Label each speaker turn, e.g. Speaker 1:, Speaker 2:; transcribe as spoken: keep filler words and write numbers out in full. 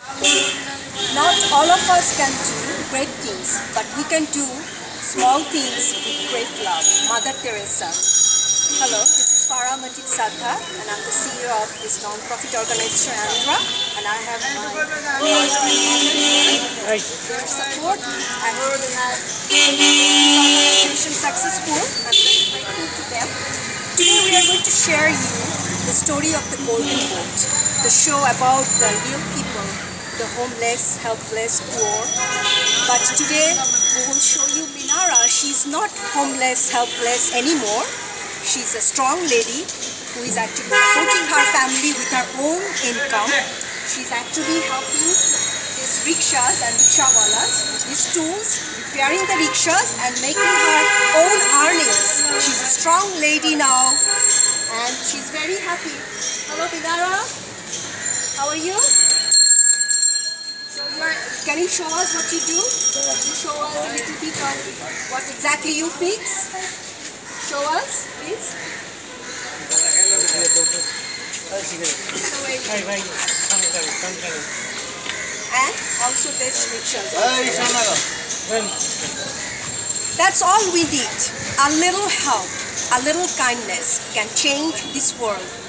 Speaker 1: Not all of us can do great things, but we can do small things with great love. Mother Teresa. Hello, this is Farah saddha, and I'm the C E O of this non-profit organization Andra, and I have my their support. I hope they have organization successful. I'm very grateful to them. Today we are going to share you the story of the Golden Boat, the show about the real people, the homeless, helpless, poor. But today we will show you Minara. She's not homeless, helpless anymore. She's a strong lady who is actually supporting her family with her own income. She's actually helping these rickshaws and rickshawalas with these tools, repairing the rickshaws and making her own earnings. She's a strong lady now and she's very happy. Hello Minara, how are you? So you are, can you show us what you do? Can you show us a little bit of what exactly you fix? Show us, please. And also this rickshaw. That's all we need. A little help, a little kindness can change this world.